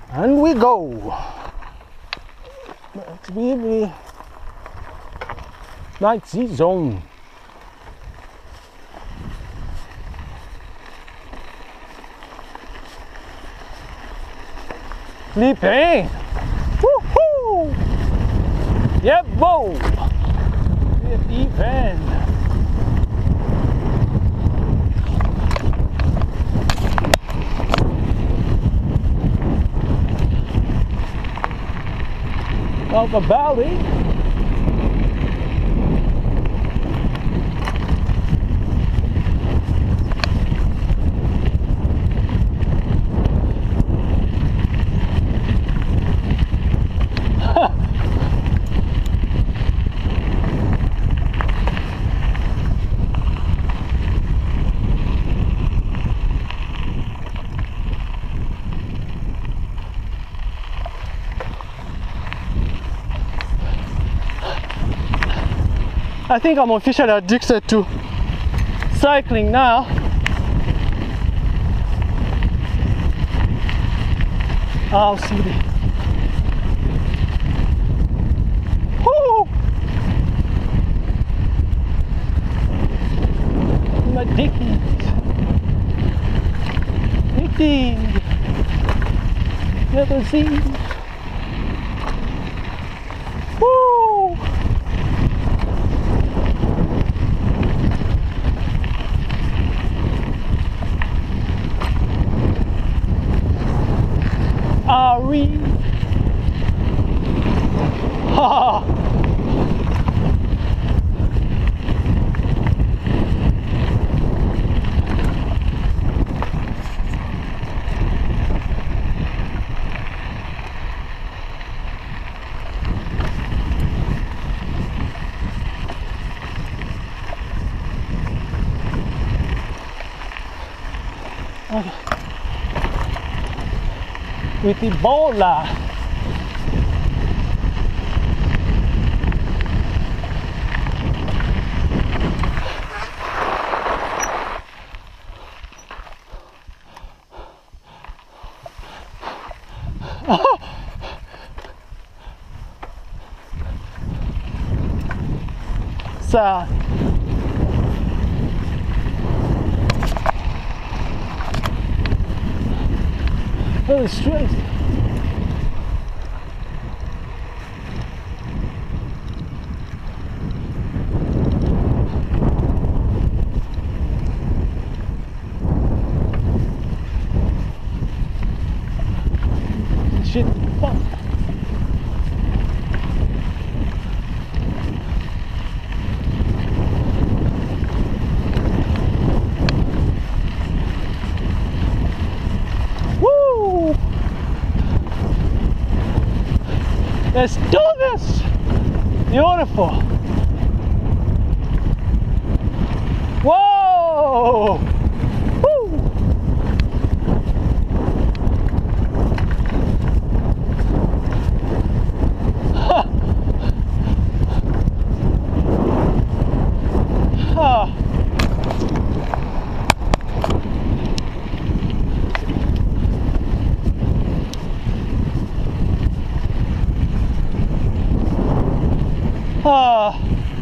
And we go. MTB night zone. Sleeping. Woohoo! Yep, whoa! With even. Talk about it. I think I'm officially addicted to cycling now. I'll see the my dickens. Eating the sea. Woo! Ari. Ha. Okay. With Ebola. Sad. Very straight. Shit, fuck. Woo! Let's do this! Beautiful! Whoa! Woo! Ha! Ah.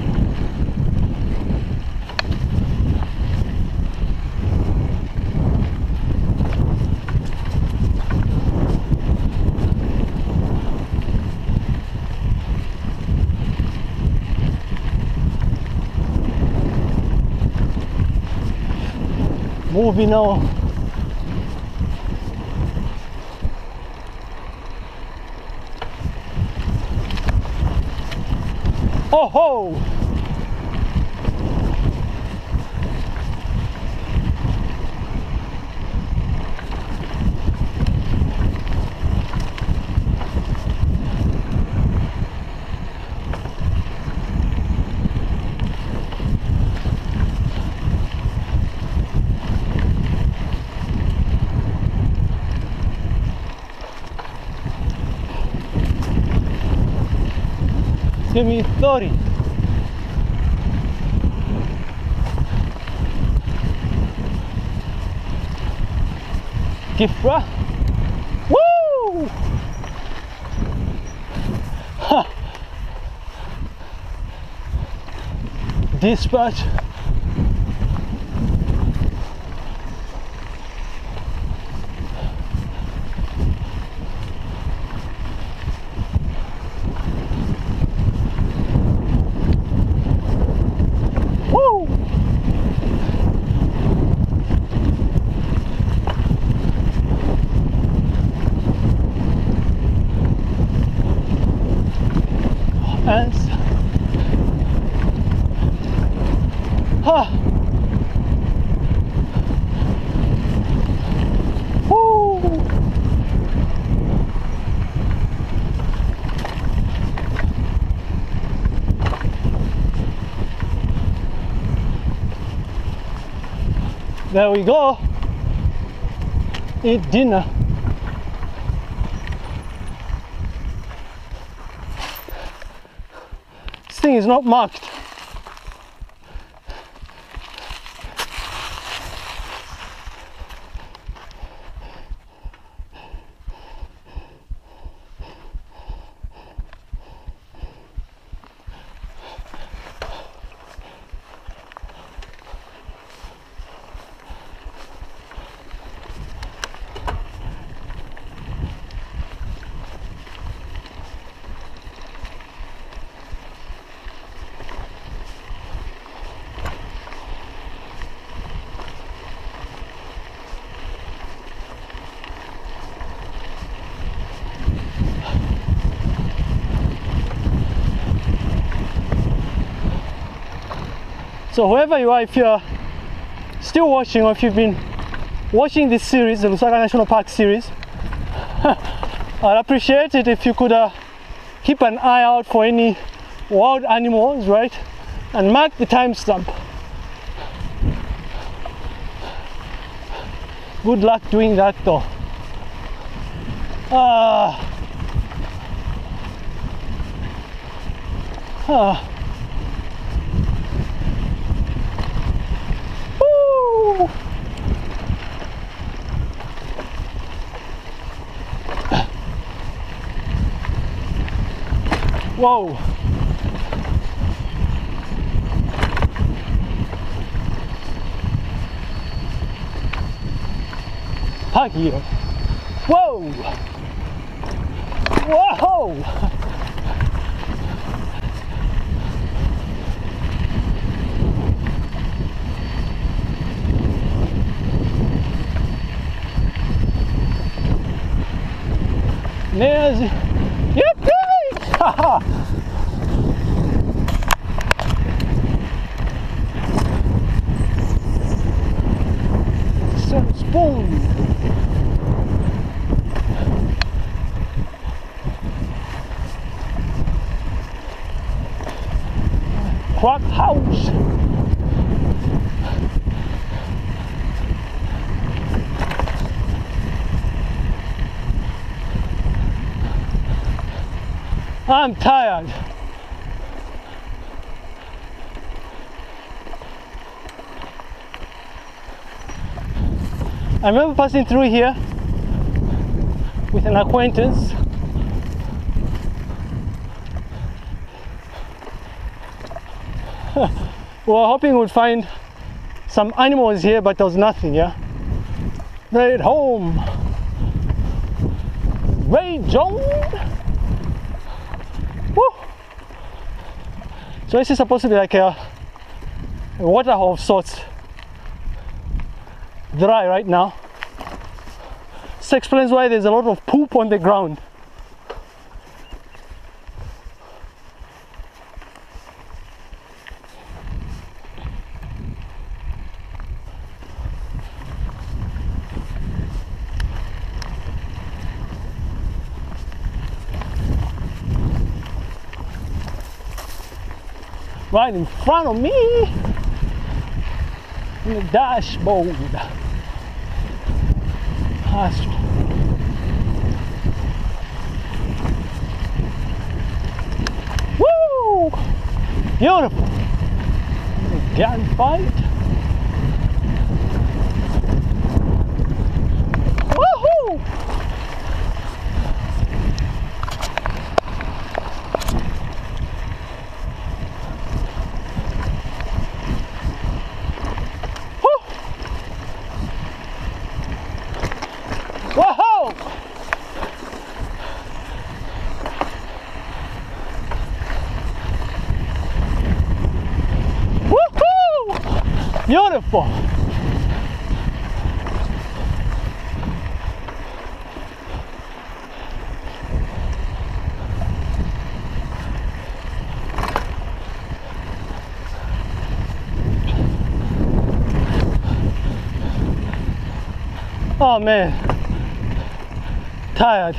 Moving on. Oh ho! Give me 30. Kifra. Woo! Dispatch. Woo! Ants. Ha! Woo! There we go. Eat dinner. This thing is not marked. So whoever you are, if you're still watching or if you've been watching this series, the Lusaka National Park series, I'd appreciate it if you could keep an eye out for any wild animals, right? And mark the timestamp. Good luck doing that though. Woo! Whoa! Park here. Whoa! Whoa! There's yippee! Haha! Spoon. Crack house. I'm tired. I remember passing through here with an acquaintance. We were hoping we'd find some animals here, but there was nothing, yeah? They're at home. Ray John. Woo! So this is supposed to be like a waterhole of sorts. Dry right now. This explains why there's a lot of poop on the ground. Right in front of me in the dashboard. Woo! Beautiful. Gunfight. Woohoo! beautiful. Oh man, tired.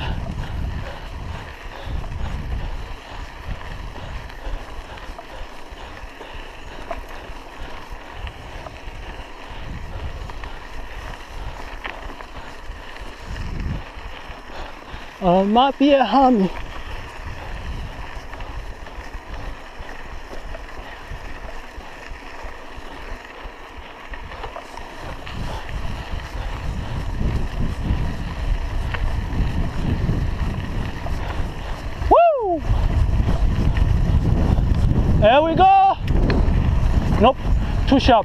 Might be a hum. Woo! There we go. Nope, too sharp.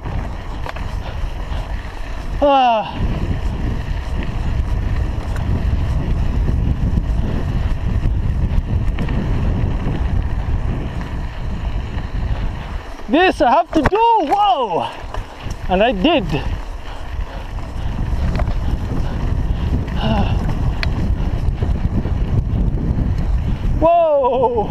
This I have to do, whoa! And I did. Whoa!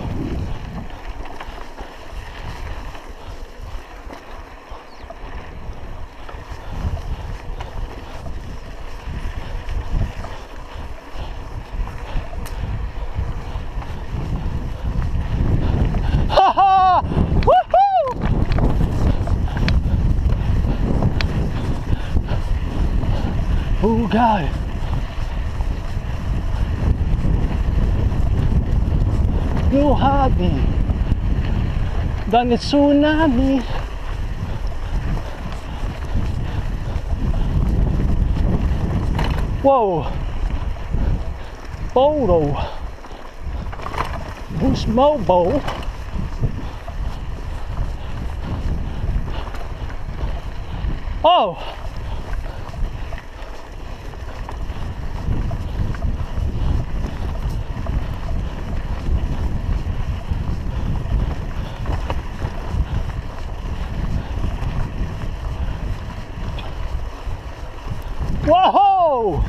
Haha! Woohoo! Oh God. New hobby than the tsunami. Whoa. Photo. Boost mobile. Oh. Whoa!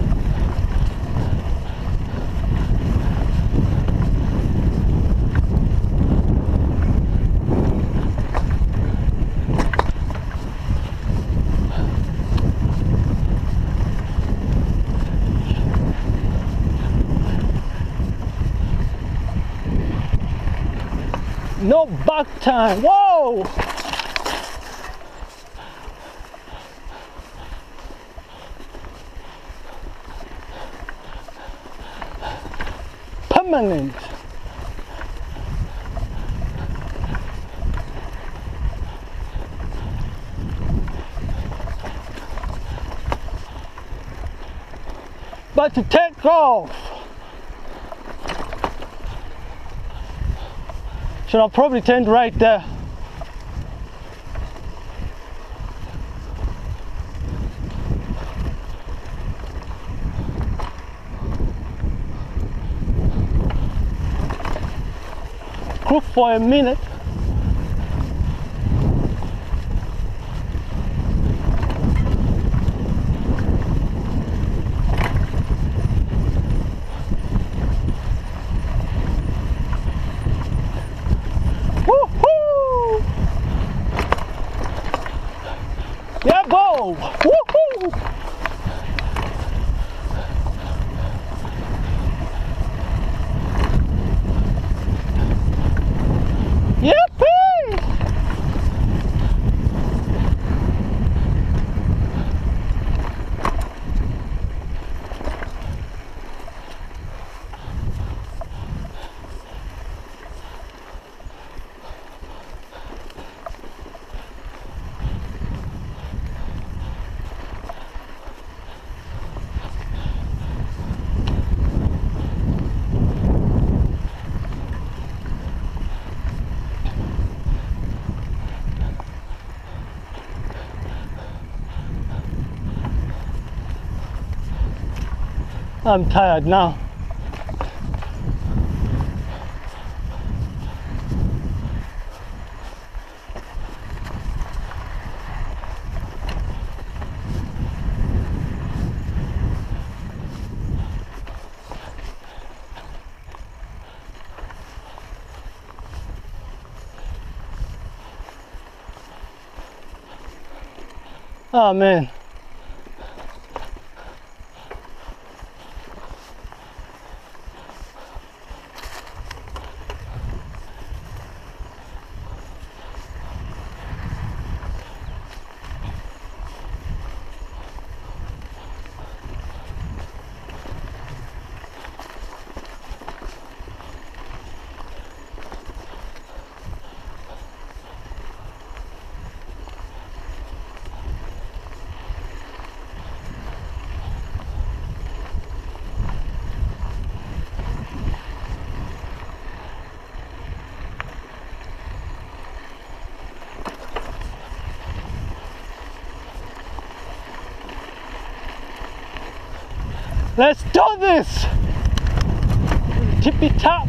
No back time. Whoa! Permanent. But to take off. Should I probably turn right there? Crook for a minute. Woohoo! Yeah, go! Woohoo! Yippee! I'm tired now. Oh man. Let's do this! Tippy top!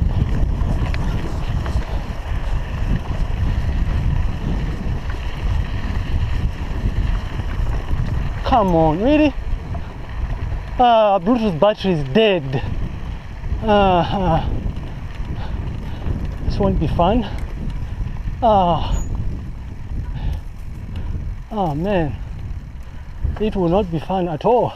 Come on, really? Bluetooth battery is dead. This won't be fun. Oh man, it will not be fun at all.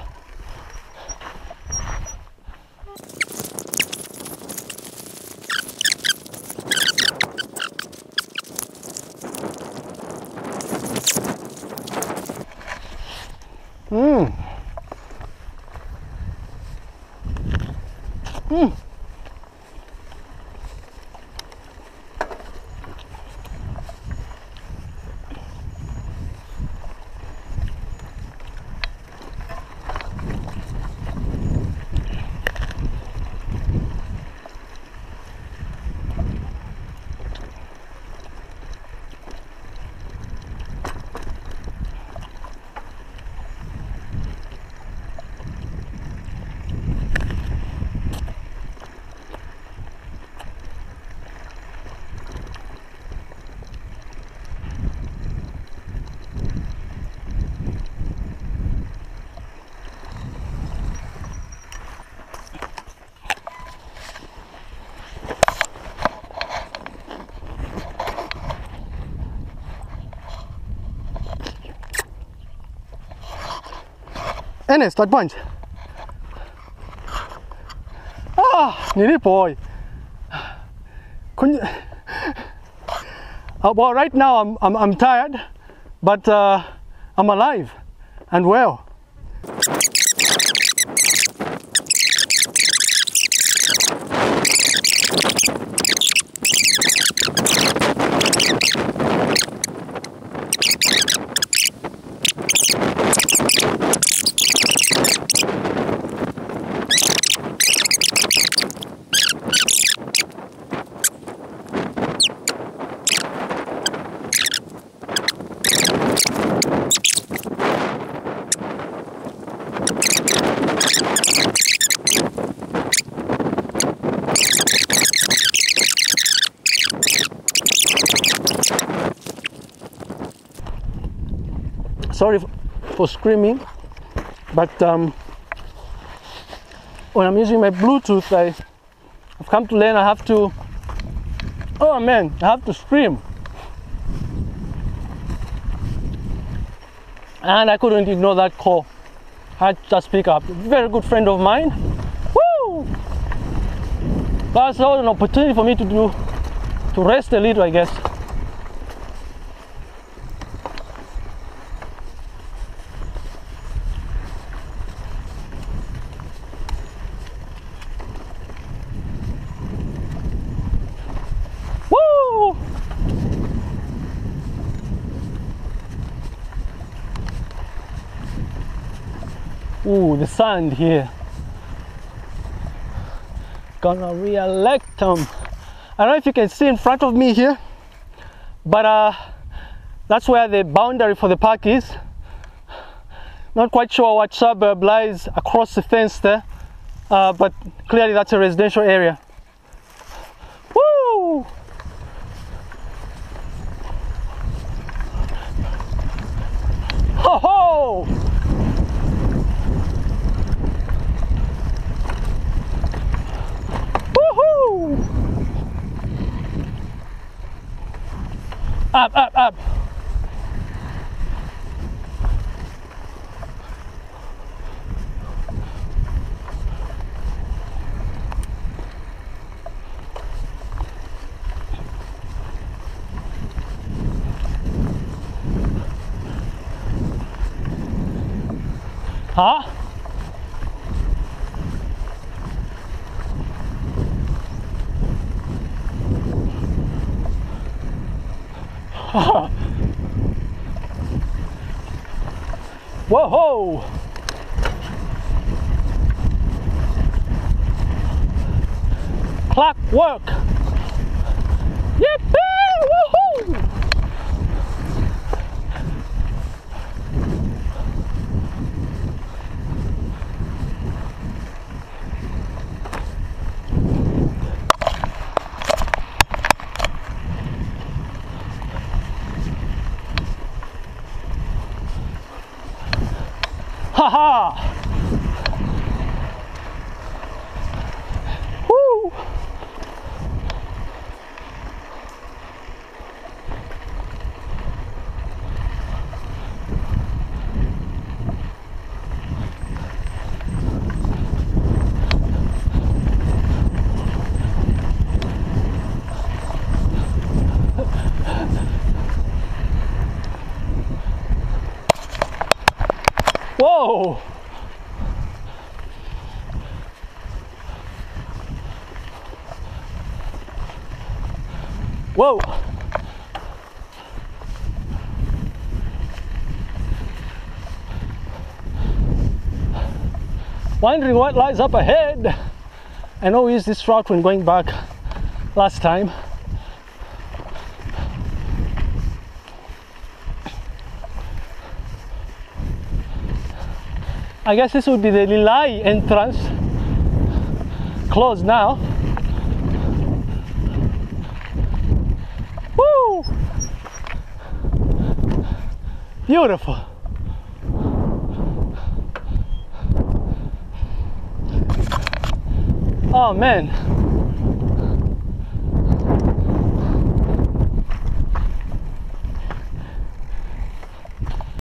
Ernest, at bunch. Nini boy. Well, right now I'm tired, but I'm alive and well. Sorry for screaming, but when I'm using my Bluetooth, I've come to learn I have to, oh man, I have to scream. And I couldn't ignore that call. I had to just pick up. Very good friend of mine. Woo! That's an opportunity for me to rest a little, I guess. Ooh, the sand here. Gonna re-elect them. I don't know if you can see in front of me here, but that's where the boundary for the park is. Not quite sure what suburb lies across the fence there, but clearly that's a residential area. Woo! Ho ho! Up, up, up. Huh? Whoa! Clockwork! Yippee! Woohoo! Haha! Woo! Whoa! Whoa! Wondering what lies up ahead. I know we used this route when going back last time. I guess this would be the Lilai entrance. Closed now. Woo! Beautiful. Oh man.